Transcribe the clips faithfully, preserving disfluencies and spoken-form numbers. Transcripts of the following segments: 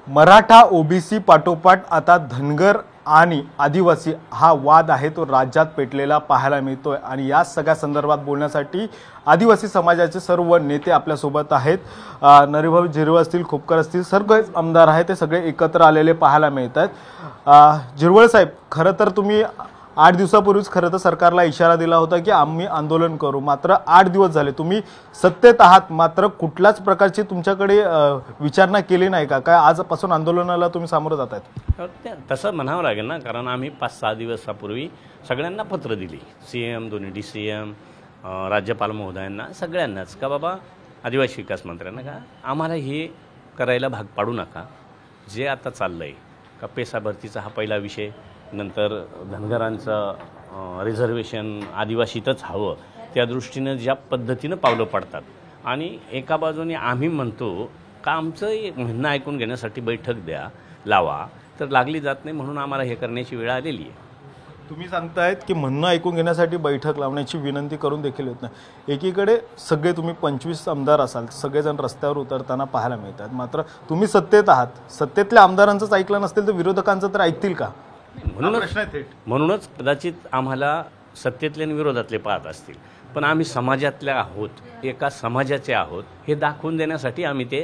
Maratha OBC पाठोपाठ आता धनगर आणि आदिवासी हा वाद आहे तो राज्यात पेटलेला पाहायला मिळतोय आणि या सगळ्या संदर्भात बोलण्यासाठी आदिवासी समाजाचे सर्व नेते आपल्या सोबत आहेत। नरिभाऊ झिरवळ असतील, खोपकर असतील, सगळे आमदार आहेत, ते सगळे एकत्र आलेले पाहायला मिळतात। झिरवळ साहेब, खरं तर तुम्ही आठ दिवसापूर्वीच खरं तर सरकारला इशारा दिला होता की आम्ही आंदोलन करू, मात्र आठ दिवस झाले तुम्ही सत्तेत आहात, मात्र कुठल्याच प्रकारची तुमच्याकडे विचारणा केली नाही का? काय आजपासून आंदोलनाला तुम्ही सामोरं जात आहेत? तसं म्हणावं लागेल ना, कारण आम्ही पाच सहा दिवसापूर्वी सगळ्यांना पत्र दिली, सी एम, दोन्ही डी सी एम, राज्यपाल महोदयांना, सगळ्यांनाच, का बाबा आदिवासी विकास मंत्र्यांना का आम्हाला हे करायला भाग पाडू नका। जे आता चाललं आहे का पेसा भरतीचा हा पहिला विषय, नंतर धनगरांचं रिझर्वेशन आदिवासीतच हवं, त्या दृष्टीनं ज्या पद्धतीनं पावलं पडतात आणि एका बाजूने आम्ही म्हणतो का आमचं म्हणणं ऐकून घेण्यासाठी बैठक द्या, लावा, तर लागली जात नाही, म्हणून आम्हाला हे करण्याची वेळ आलेली आहे। तुम्ही सांगतायत की म्हणणं ऐकून घेण्यासाठी बैठक लावण्याची विनंती करून देखील होत नाही। एकीकडे सगळे तुम्ही पंचवीस आमदार असाल, सगळेजण रस्त्यावर उतरताना पाहायला मिळतात, मात्र तुम्ही सत्तेत आहात, सत्तेतल्या आमदारांचंच ऐकलं नसतील तर विरोधकांचं तर ऐकतील का? म्हणूनच म्हणूनच कदाचित आम्हाला सत्तेतले आणि विरोधातले पाहत असतील, पण आम्ही समाजातल्या आहोत, एका समाजाचे आहोत हे दाखवून देण्यासाठी आम्ही ते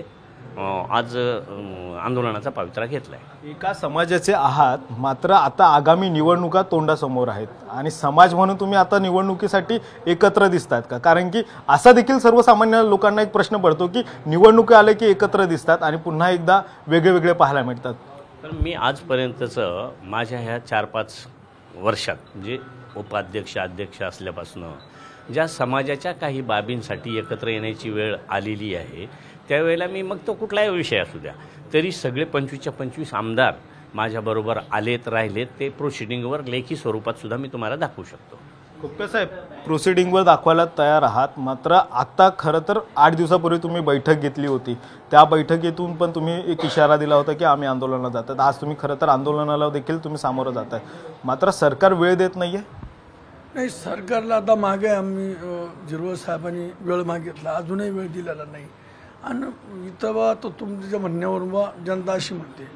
आज आंदोलनाचा पवित्रा घेतला आहे। एका समाजाचे आहात, मात्र आता आगामी निवडणुका तोंडासमोर आहेत आणि समाज म्हणून तुम्ही आता निवडणुकीसाठी एकत्र दिसतात का? कारण की असा देखील सर्वसामान्य लोकांना एक प्रश्न पडतो की निवडणुका आले की एकत्र दिसतात आणि पुन्हा एकदा वेगळे वेगळे पाहायला मिळतात। तर मी आजपर्यंतचं माझ्या ह्या चार पाच वर्षात म्हणजे उपाध्यक्ष अध्यक्ष असल्यापासून ज्या समाजाच्या काही बाबींसाठी एकत्र येण्याची वेळ आलेली आहे, त्यावेळेला मी मग तो कुठलाही विषय असू द्या तरी सगळे पंचवीसच्या पंचवीस आमदार माझ्याबरोबर आलेत, राहिलेत, ते प्रोसिडिंगवर लेखी स्वरूपात सुद्धा मी तुम्हाला दाखवू शकतो। खोपकर साहेब, प्रोसिडिंगवर दाखवायला तयार आहात, मात्र आता खरं तर आठ दिवसापूर्वी तुम्ही बैठक घेतली होती, त्या बैठकीतून पण तुम्ही एक इशारा दिला होता की आम्ही आंदोलनाला जातात। आज तुम्ही खरं तर आंदोलनाला देखील तुम्ही सामोरं जात आहे, मात्र सरकार वेळ देत नाही आहे। नाही, सरकारला आता मागे आम्ही झिरवळ साहेबांनी वेळ मागितला, अजूनही वेळ दिलेला नाही आणि इथं बा तो तुमच्या म्हणण्यावरून बा जनता अशी म्हणते,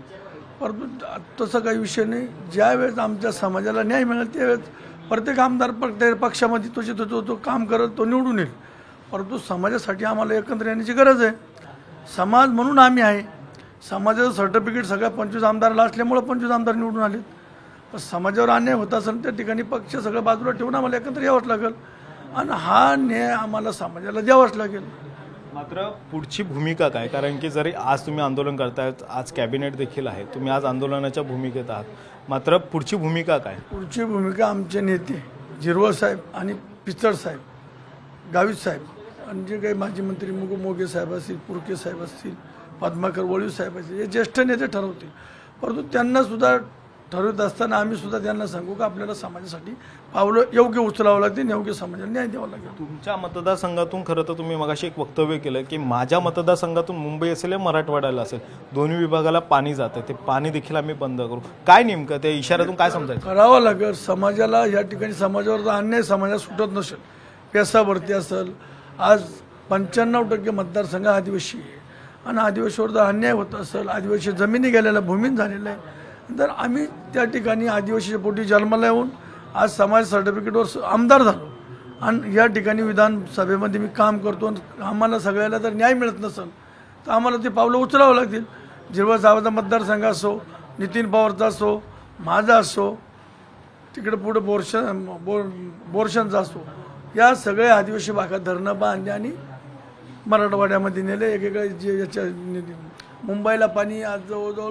परंतु तसं काही विषय नाही। ज्यावेळेस आमच्या समाजाला न्याय मिळेल त्यावेळेस प्रत्येक आमदार प्रत्येक पक्षामध्ये तो तो तो तो काम करत तो निवडून येईल, परंतु समाजासाठी आम्हाला एकत्र येण्याची गरज आहे। समाज म्हणून आम्ही आहे, समाजाचं सर्टिफिकेट सगळ्या पंचवीस आमदाराला असल्यामुळं पंचवीस आमदार निवडून आलेत, पण समाजावर अन्याय होत असेल त्या ठिकाणी पक्ष सगळं बाजूला ठेवून आम्हाला एकत्र यावंच लागेल आणि हा न्याय आम्हाला समाजाला द्यावाच लागेल। मात्र पुढची भूमिका काय? कारण की जरी आज तुम्ही आंदोलन करतायत, आज कॅबिनेट देखील आहे, तुम्ही आज आंदोलनाच्या भूमिकेत आहात, मात्र पुढची भूमिका काय? पुढची भूमिका आमचे नेते झिरवळ साहेब आणि पिचड साहेब, गावित साहेब आणि जे काही माजी मंत्री मुग मोगे साहेब असतील, पुरके साहेब असतील, पद्माकर वळीव साहेब असतील, हे ज्येष्ठ नेते ठरवतील, परंतु त्यांना सुद्धा ठरवत असताना आम्ही सुद्धा त्यांना सांगू की आपल्याला समाजासाठी पावलं योग्य उचलावं लागतील, योग्य समाजाला न्याय द्यावा लागेल। तुमच्या मतदारसंघातून खरं तर तुम्ही मगाशी एक वक्तव्य केलं की माझ्या मतदारसंघातून मुंबई असेल या मराठवाड्याला असेल, दोन्ही विभागाला पाणी जातं, ते पाणी देखील आम्ही बंद करू, काय नेमकं त्या इशाऱ्यातून काय समजायचं? करावं लागेल समाजाला, या ठिकाणी समाजावर अन्याय समाजात सुटत नसेल, पेसा भरती असेल, आज पंच्याण्णव टक्के मतदारसंघ आदिवासी आहे आणि आदिवासीवर जर अन्याय होत असेल, आदिवासी जमिनी गेलेल्या भूमीत झालेलं आहे, तर आम्ही त्या ठिकाणी आदिवासीच्या पोटी जन्माला येऊन आज समाज सर्टिफिकेटवर आमदार झालो आणि या ठिकाणी विधानसभेमध्ये मी काम करतो, आम्हाला सगळ्याला जर न्याय मिळत नसेल तर आम्हाला ते पावलं उचलावं लागतील। झिरवळ साहेबांचा मतदारसंघ असो, नितीन पवारचा असो, माझा असो, तिकडे पुढे बोरशन बोर बोरशनचा असो, या सगळ्या आदिवासी भागात धरणं बांधले आणि मराठवाड्यामध्ये नेले। एकेका जे याच्या मुंबईला पाणी आज जवळजवळ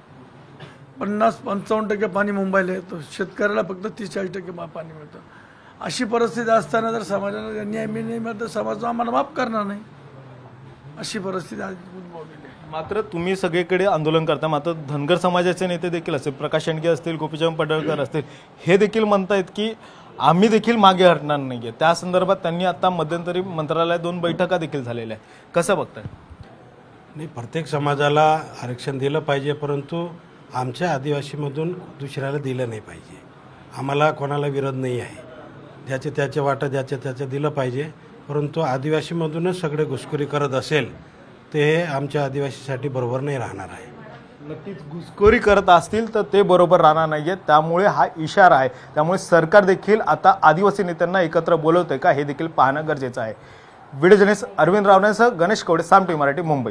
पन्नास पंचावन्न टक्के पाणी मुंबईला येतं, शेतकऱ्याला फक्त तीस चाळीस टक्के पाणी मिळतं। अशी परिस्थिती असताना जर समाजाला न्याय नाही मिळत तर समाज आम्हाला माफ करणार नाही, अशी परिस्थिती आज उद्भवलेली आहे। मात्र तुम्ही सगळीकडे आंदोलन करता, मात्र धनगर समाजाचे नेते देखील असतील, प्रकाश शेंडगे असतील, गोपीचंद पडळकर असतील, हे देखील म्हणतायत की आम्ही देखील मागे हटणार नाही आहे। त्या संदर्भात त्यांनी आता मध्यंतरी मंत्रालयात दोन बैठका देखील झालेल्या आहेत, कसं बघताय? नाही, प्रत्येक समाजाला आरक्षण दिलं पाहिजे, परंतु आमच्या आदिवासीमधून दुसऱ्याला दिलं नाही पाहिजे। आम्हाला कोणाला विरोध नाही आहे, ज्याचे त्याचे वाटं ज्याचे त्याचे दिलं पाहिजे, परंतु आदिवासीमधूनच सगळे घुसखोरी करत असेल ते आमच्या आदिवासीसाठी बरोबर नाही राहणार आहे। नक्कीच घुसखोरी करत असतील तर ते बरोबर राहणार नाहीये, त्यामुळे हा इशारा आहे. त्यामुळे सरकार देखील आता आदिवासी नेत्यांना एकत्र बोलवतंय का हे देखील पाहणं गरजेचं आहे. व्हिडिओ जर्नलिस्ट अरविंद रावणेसह गणेश कवडे, साम टीव्ही मराठी, मुंबई.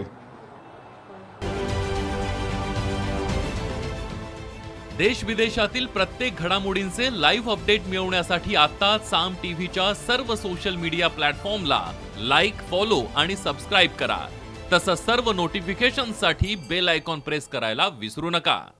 देश विदेशातील प्रत्येक घडामोडींचे लाईव्ह अपडेट मिळवण्यासाठी आता साम टीव्हीच्या सर्व सोशल मीडिया प्लॅटफॉर्मला लाईक, फॉलो आणि सबस्क्राईब करा. तसंच सर्व नोटिफिकेशनसाठी बेल आयकॉन प्रेस करायला विसरू नका.